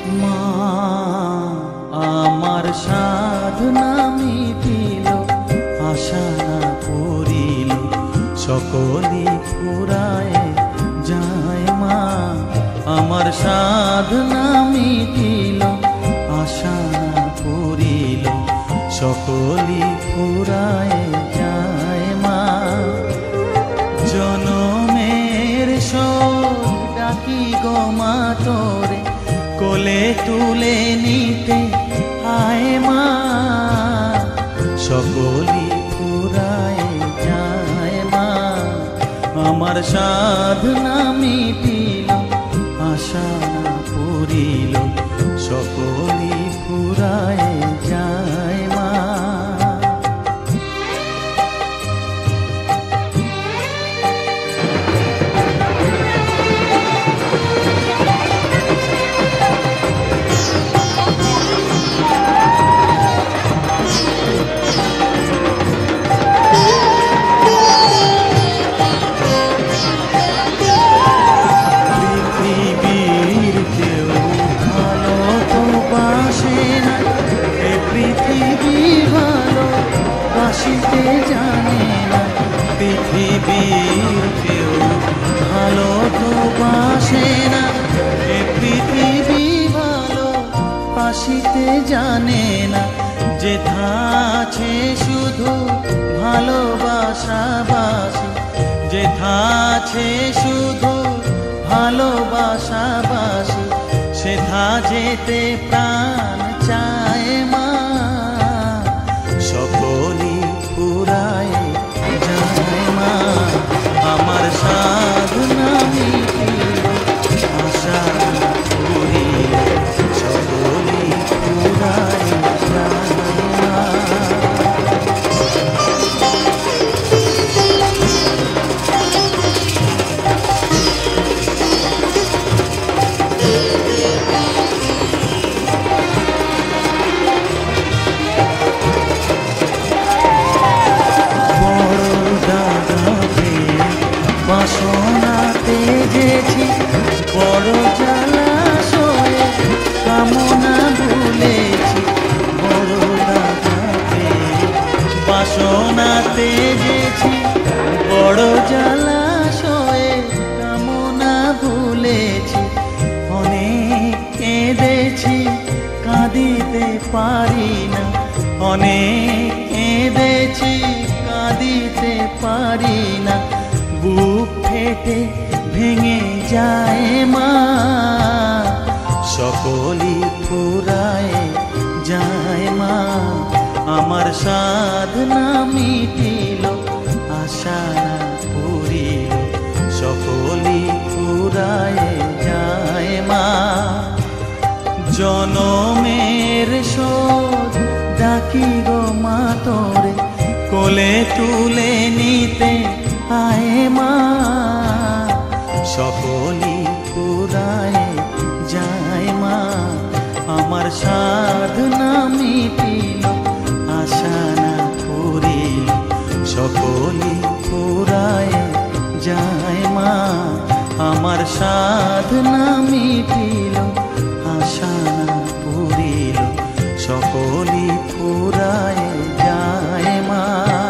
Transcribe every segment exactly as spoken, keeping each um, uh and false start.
মা আমার সাধনা মিটিল, আশা না পুরিল, সকলি ফুরায় যায় মা। আমার সাধনা মিটিল, আশা না পুরিল, সকলি ফুরায় যায় মা। জনমের শোক ডাকি গো মা তোরে, কোলে তুলে নিতে আয় মা। সকলি ফুরায় যায় মা। আমার সাধনা মিটিল, আশা না পুরিল, সকলি ফুরায় যায় মা। বাসিতে জানে না পৃথিবীর কেউ, ভালো তো বাসে না এ পৃথিবী ভালো বাসিতে জানে না। যেথা আছে শুধু ভালোবাসাবাসি, যেথা আছে শুধু ভালোবাসাবাসি, সেথা যেতে প্রাণ চায় মা। সকলি ফুরায় যায় মা। আমার সাধনা মিটিল, আশা পুরিল, সকলি ফুরায় যায় মা। বাসনাতে গেছি বড় জলাশয়ে, কামনা ভুলেছি বড় দাদাতে। বাসনাতে গেছি বড় জলাশয়ে, কামনা ভুলেছি। অনেক কেঁদেছি কাঁদিতে পারি না, অনেক কেঁদেছি কাঁদিতে পারি না। বুক ফেটে ভেঙে যায় মা। সকলি ফুরায় যায় মা। আমার সাধনা মিটিল, আশা না পুরিল, সকলি ফুরায় যায় মা। জনমের শোধ ডাকি গো মা তোরে, কোলে তুলে নিতে আয় মা। সকলি ফুরায় যায় মা। আমার সাধনা মিটিল, আশা না পুরিল, সকলি ফুরায় যায় মা। আমার সাধনা মিটিল, আশা না পুরিল, সকলি ফুরায় যায় মা।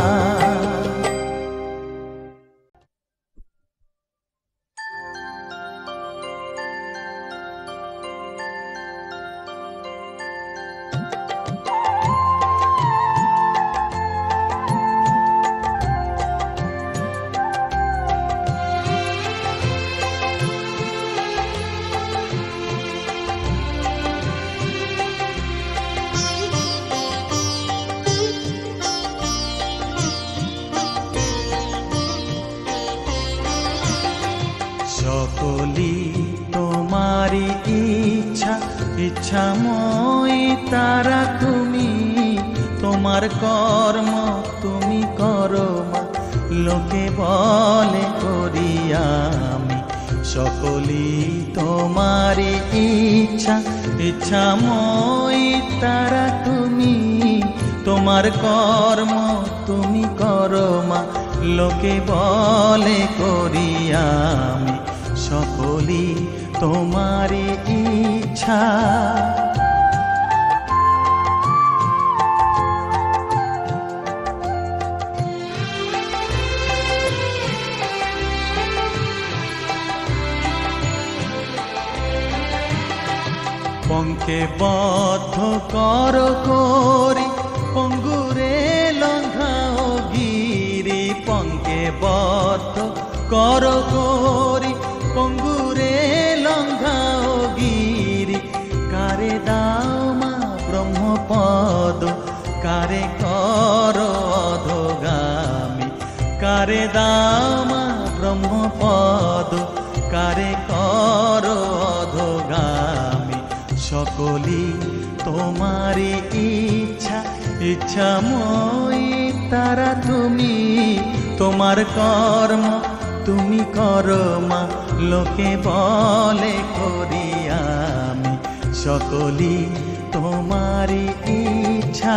সকলি তোমারি ইচ্ছা, ইচ্ছাময় তারা তুমি। তোমার কর্ম তুমি করো মা, লোকে বলে করি আমি। সকলি তোমারি ইচ্ছা, ইচ্ছাময় তারা তুমি। তোমার কর্ম তুমি করো মা, লোকে বলে করি আমি। সকলি তোমারি ইচ্ছা, ইচ্ছা। পঙ্কে বদ্ধ কর করি পঙ্গুরে লঙ্ঘাও গিরি, পঙ্কে বদ্ধ কর করি পঙ্গুরে লঙ্ঘাও গিরি। কারে দাও মা ব্রহ্মপদ, কারে কর অধোগামী, কারে দাও মা ব্রহ্মপদ, কারে কর অধোগামী। সকলি তোমারি ইচ্ছা, ইচ্ছাময়ী তারা তুমি, তোমার কর্ম তুমি করো মা, লোকে বলে করি আমি। সকলি তোমারি ইচ্ছা।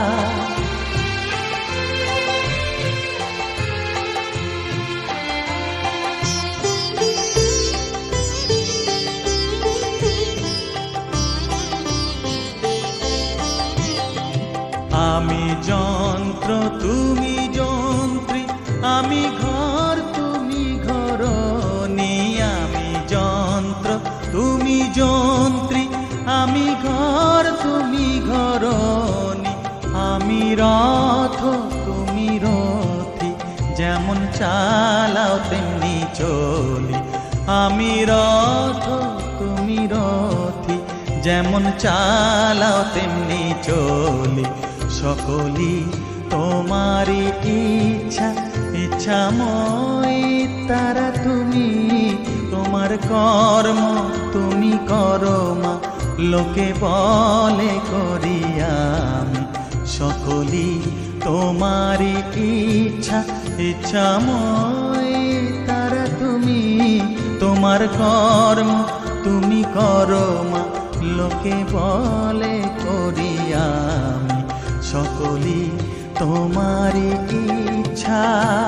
আমি যন্ত্র তুমি যন্ত্রী, আমি ঘর তুমি ঘরণী। আমি যন্ত্র তুমি যন্ত্রী, আমি ঘর তুমি ঘরণী। আমি রথ তুমি রথী, যেমন চালাও তেমনি চলি। আমি রথ তুমি রথী, যেমন চালাও তেমনি চলি। সকলি তোমারি ইচ্ছা, ইচ্ছাময়ী তারা তুমি, তোমার কর্ম তুমি করো মা, লোকে বলে করি আমি। সকলি তোমারি ইচ্ছা, ইচ্ছাময়ী তারা তুমি, তোমার কর্ম তুমি করো মা, লোকে বলে করি আমি। সকলি তোমারি ইচ্ছা।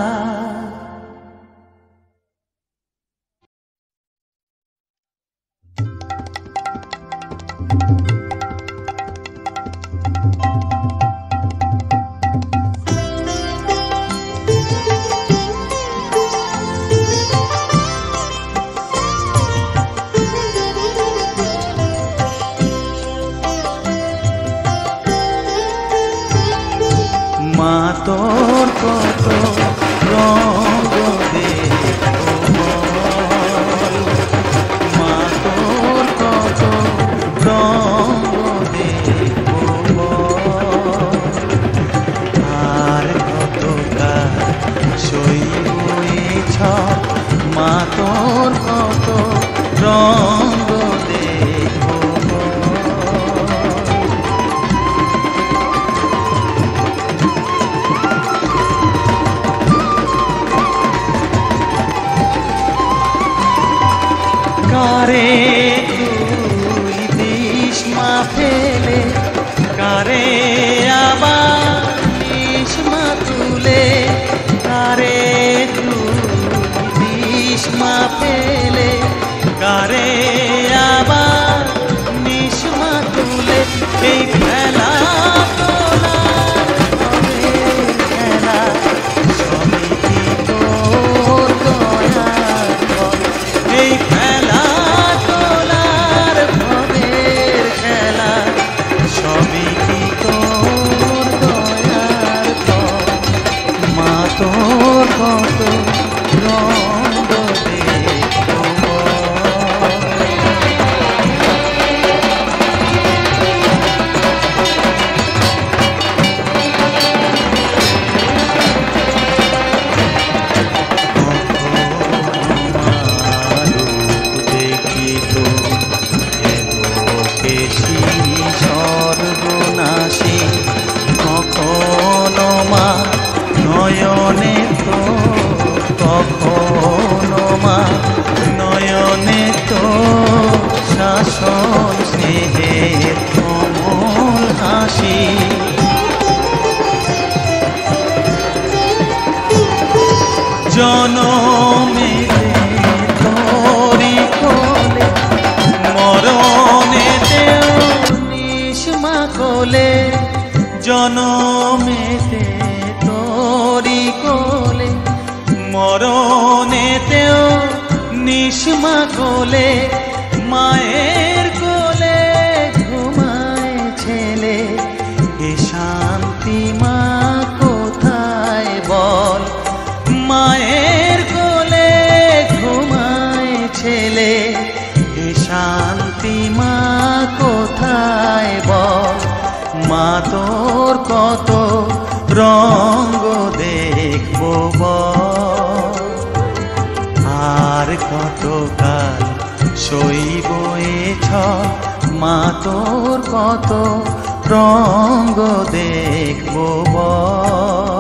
মা তোর কত রঙ দেখো, মা তোর কত রঙ দেখো, আর কতটা সইছ, মা তোর কত রঙ দেখো। কারে তুই দিস মা ফেলে, কারে আবার নিস মা তুলে। কারে তুই দিস মা ফেলে, কারে আবার নিস মা তুলে। এই খেলা তোলা হবে খেলা, সবই কি তোর দয়ার ফল। এই খেলা তোলার ভবের খেলা, সবই কি তোর দয়ার ফল। মা তোর কত রঙ দেখো, সর্বনাশী কখনো মা নয়নে তো, কখনো মা নয়নে তো শাসন স্নেহের কোমল হাসি। জনমে তোরি কোলে, মরণে কোলে জনমেতে তোরি কোলে মরণেতেও নিষ্মা কোলে মায়ের কোলে ঘুমায় ছেলে এ শান্তি মা কোথায় বল মায়ের কোলে ঘুমায় ছেলে এ শান্তি মা কোথায় বল মা তোর কত রঙ্গ দেখবো বল আর কতকাল সইব এ ছল মা তোর কত রঙ্গ দেখবো বল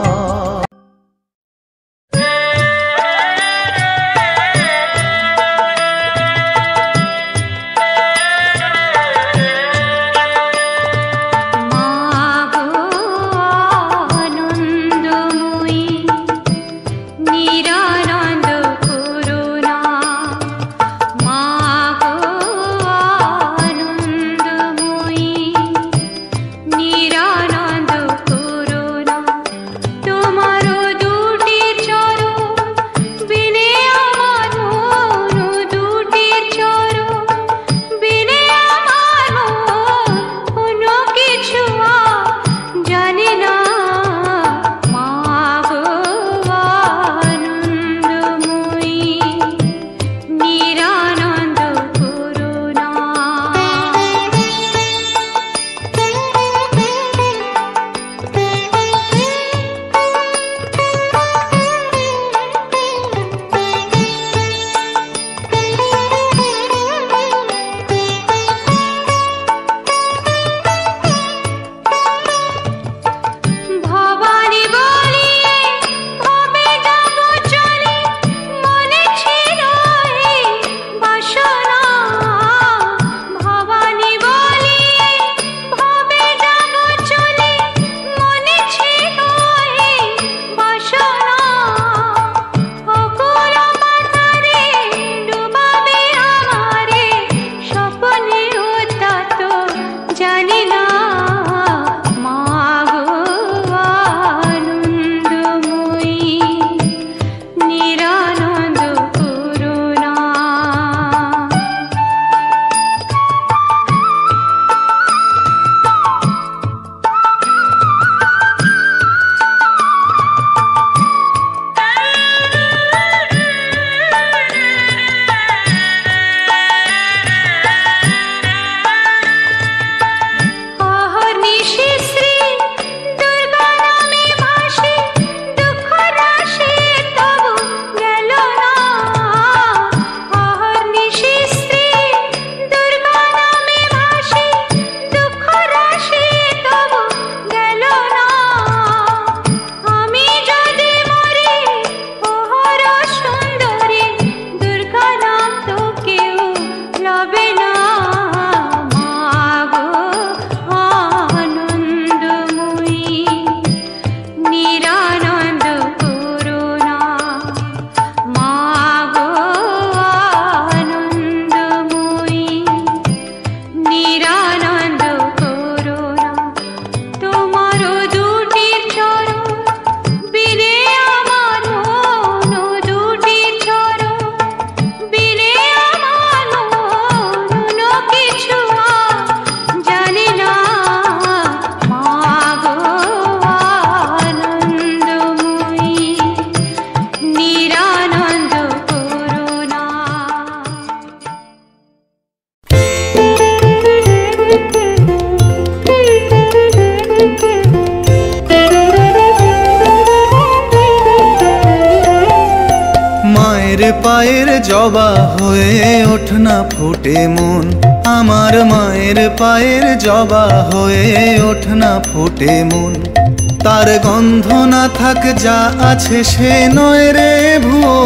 পায়ের জবা হয়ে ওঠ না ফুটে মন আমার মায়ের পায়ের জবা হয়ে ওঠ না ফুটে মন তার গন্ধ না থাক যা আছে সে নয় রে ভুয়ো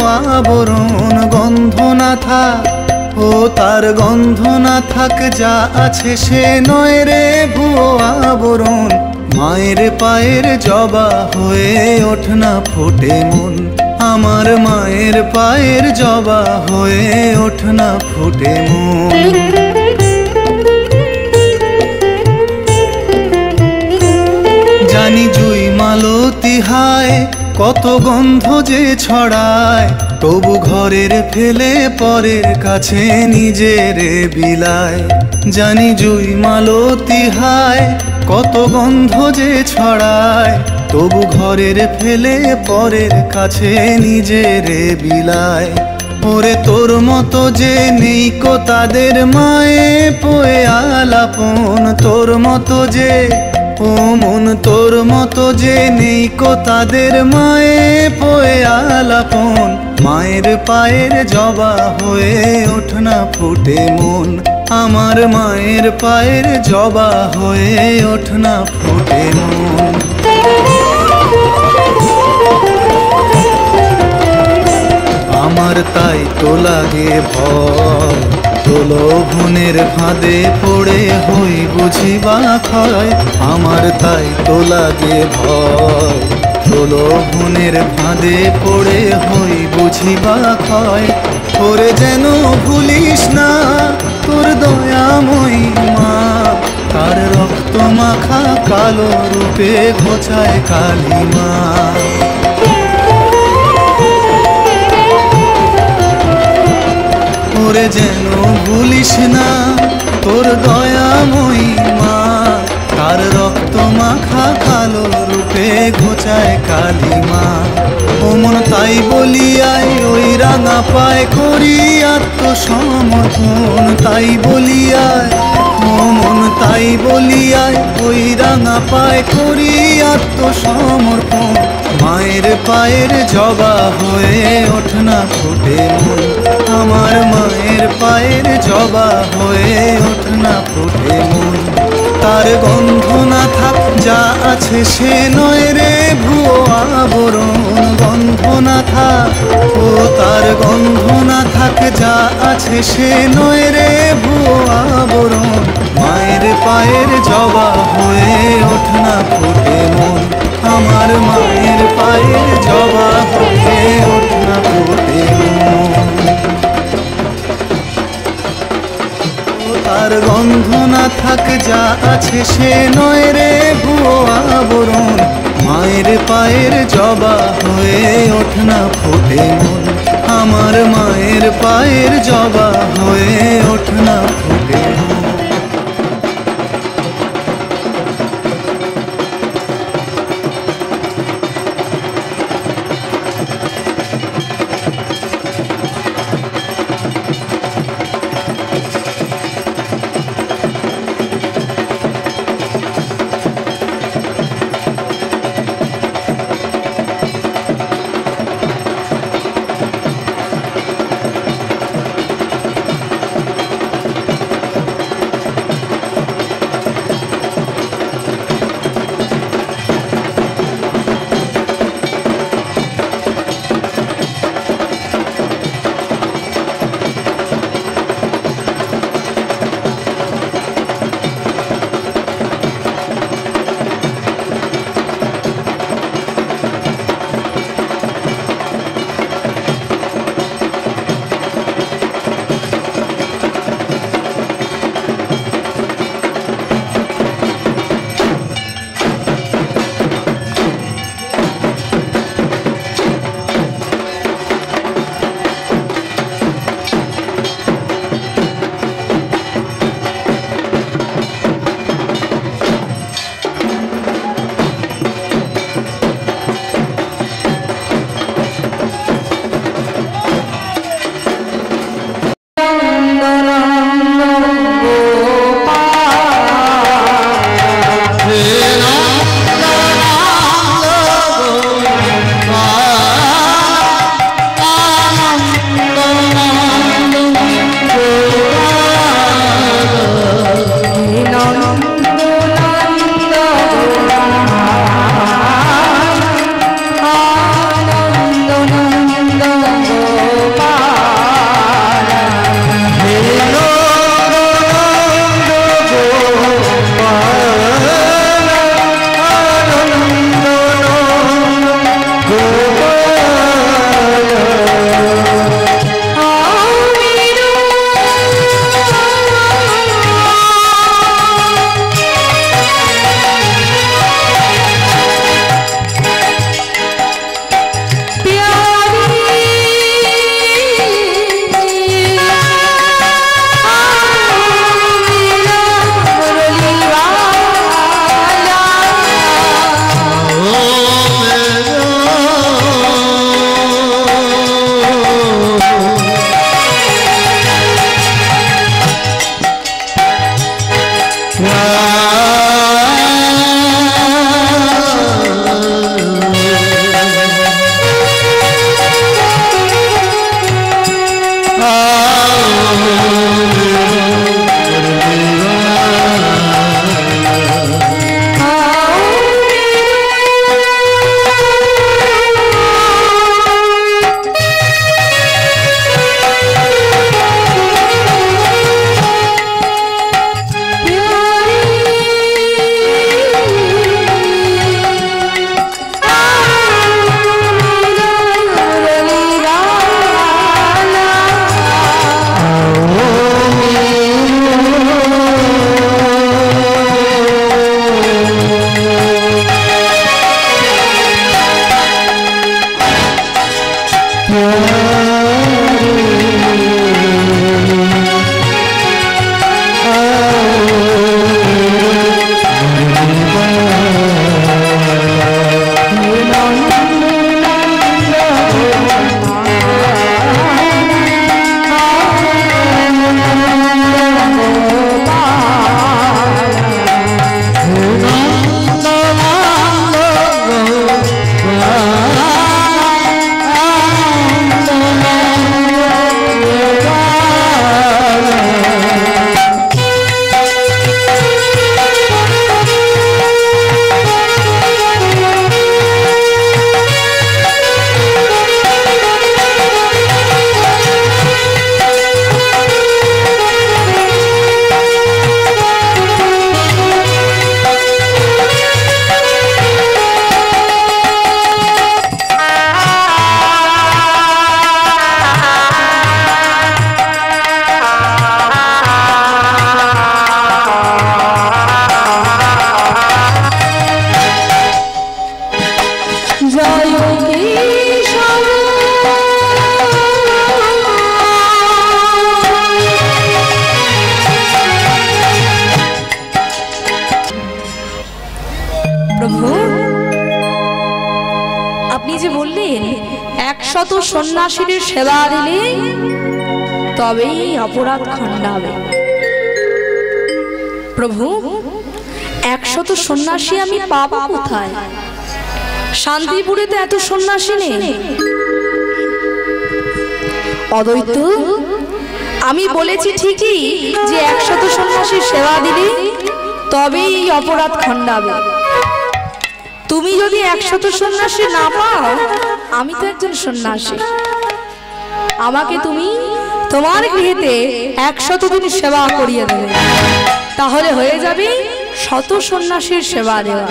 আবরণ গন্ধ না থাক ও তার গন্ধ না থাক যা আছে সে নয় রে ভুয়ো আবরণ মায়ের পায়ের জবা হয়ে ওঠ না ফুটে মন আমার মায়ের পায়ের জবা হয়ে ওঠ না ফুটে মন জানি জুই মালতী হায় কত গন্ধ যে ছড়ায়, তবু ঘরের ফেলে পরের কাছে নিজেরে বিলায়। জানি জুই মালতী হায় কত গন্ধ যে ছড়ায়, তবু ঘরের ফেলে পরের কাছে নিজেরে বিলায়। ওরে তোর মতো যে নেই কো তাদের মায়ে পোয়ে আলাপন, তোর মতো যে ও মন তোর মতো যে নেই কো তাদের মায়ে পোয়ে আলাপন। মায়ের পায়ের জবা হয়ে ওঠ না ফুটে মন, আমার মায়ের পায়ের জবা হয়ে ওঠ না ফুটে মন। আমার তাই তো লাগে ভয়, প্রলোভনের ফাঁদে পড়ে হই বুঝি বা ক্ষয়। আমার তাই তো লাগে ভয়, প্রলোভনের ফাঁদে পড়ে হই বুঝি বা ক্ষয়। ওরে যেন ভুলিস না তোর দয়াময়ী মা, তার রক্ত মাখা কালো রূপে ঘোচায় কালিমা। ওরে যেন ভুলিস না তোর দয়াময়ী মা, তার রক্ত মাখা কালো রূপে ঘোচায় কালিমা। ও মন তাই বলিয়াই ওই রাঙা পায় করি আত্মসমর্পণ, তাই বলিয়াই ও মন তাই বলিয়াই ওই রাঙা পায় করি আত্মসমর্পণ। মায়ের পায়ের জবা হয়ে ওঠ না ফুটে মন, আমার মায়ের পায়ের জবা হয়ে ওঠ না ফুটে মন। তার গন্ধ না থাক যা আছে সে নয় রে ভুয়ো আবরণ, গন্ধ না থাক ও তার গন্ধ না থাক যা আছে সে নয় রে ভুয়ো আবরণ। মায়ের পায়ের জবা হয়ে ওঠ না ফুটে মন, আমার মায়ের পায়ের জবা হয়ে ওঠ না ফুটে মন। তার গন্ধ না থাক যা আছে সে নয় রে ভুয়ো আবরণ। মায়ের পায়ের জবা হয়ে ওঠ না ফুটে মন, আমার মায়ের পায়ের জবা হয়ে ওঠ না ফুটে মন। একশত সন্ন্যাসীর সেবা দিলে তবেই অপরাধ খণ্ডাবে। প্রভু, একশত সন্ন্যাসী আমি পাবো কোথায়? শান্তিপুরে তো এত সন্ন্যাসী নেই। অদ্বৈত, আমি বলেছি ঠিকই যে একশত সন্ন্যাসীর সেবা দিলে তবেই এই অপরাধ খণ্ডাবে। তুমি যদি একশত সন্ন্যাসী না পাও, আমি তো একজন সন্ন্যাসী, আমাকে তুমি তোমার গৃহেতে একশত দিন সেবা করিয়ে দেবে, তাহলে হয়ে যাবে শত সন্ন্যাসীর সেবা দেওয়া।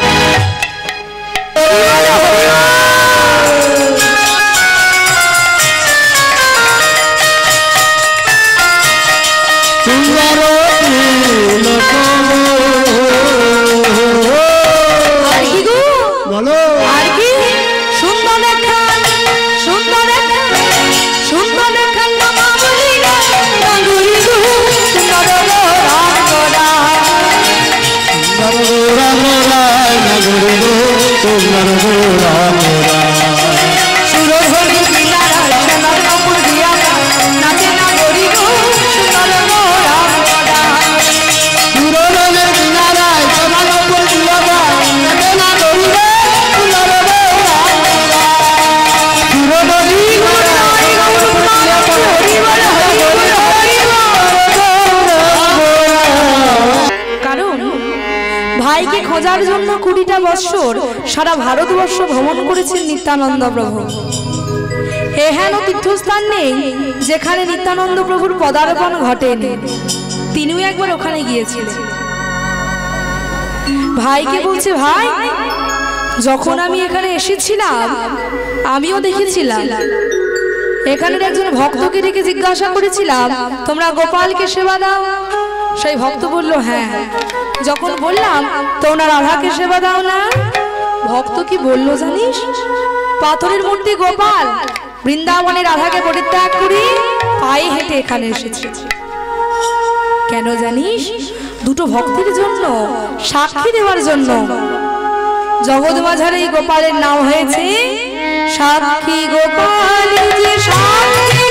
আর কি সুন্দর দেখা সুন্দর দেখা সুন্দর দেখা নামা বলি না গঙ্গুরি গু সুন্দর রাম গোরা সুন্দর রাম গোরা গঙ্গুরি গু সুন্দর রাম গোরা সুর হরি কিনারা সোনার কাপড় দিয়া নাচে না গরি গু সুন্দর রাম গোরা সুর হরি কিনারা সোনার কাপড় দিয়া নাচে না গরি গু ভাইকে খোঁজার জন্য কুড়িটা বৎসর সারা ভারতবর্ষ ভ্রমণ করেছেন নিত্যানন্দ প্রভু। এহেন তীর্থস্থান নেই যেখানে নিত্যানন্দ প্রভুর পদার্পণ ঘটেনি, তিনিও একবার ওখানে গিয়েছিলেন। ভাইকে বলছে, ভাই যখন আমি এখানে এসেছিলাম আমিও দেখেছিলাম, এখানের একজন ভক্তকে ডেকে জিজ্ঞাসা করেছিলাম তোমরা গোপালকে সেবা দাও। সেই ভক্ত বলল হ্যাঁ। যখন বললাম তোমরা রাধাকে সেবা দাও না, ভক্ত কি বলল জানিস? পাথরের মূর্তি গোপাল বৃন্দাবনে রাধাকে পরিত্যাগ করে পায়ে হেঁটে এখানে এসেছে। কেন জানিস? দুটো ভক্তের জন্য, সাক্ষী দেওয়ার জন্য। জগৎ মাঝারে এই গোপালের নাম হয়েছে সাক্ষী গোপাল। যে সাক্ষী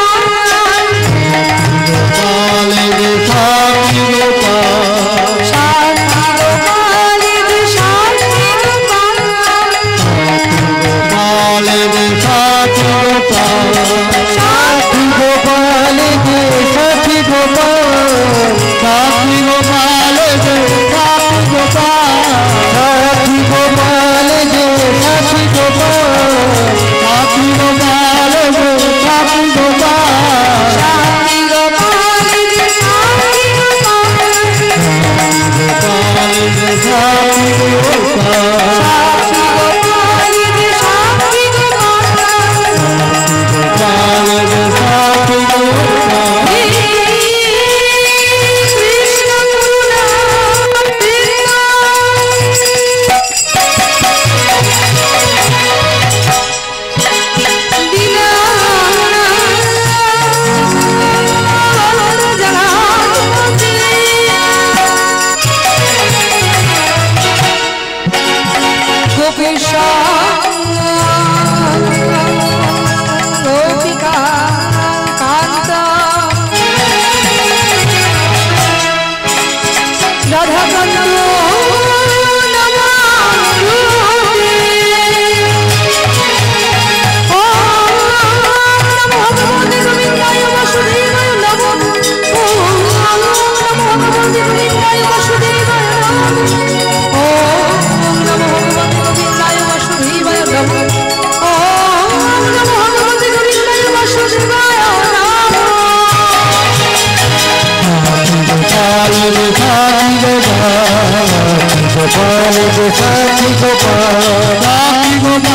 গোপাল, সাক্ষী গোপাল, গোপীশা গোপিকা কান্তা রাধাকান্ত गोपाल गोपाल गोपाल